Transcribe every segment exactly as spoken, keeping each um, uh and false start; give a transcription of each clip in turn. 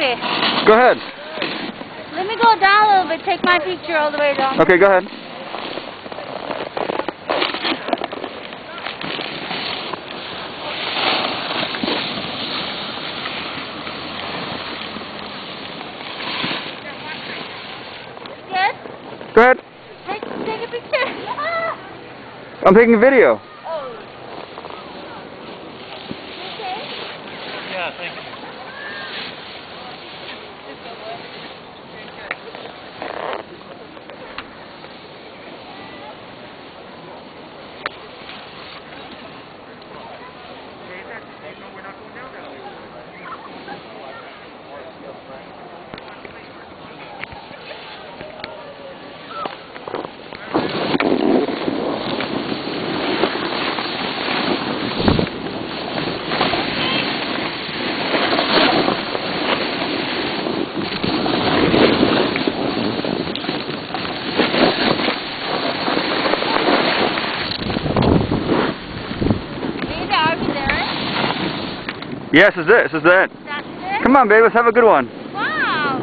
Okay. Go ahead. Let me go down a little bit, take my picture all the way down. Okay, go ahead. Yes? Go ahead. Take, take a picture. Ah! I'm taking a video. Oh. Okay. Yeah, thank you. Rita, are we there? Yes, this is it. This is it. That's it? Come on, babe. Let's have a good one. Wow.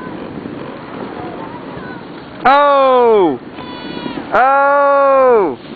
Oh! Oh!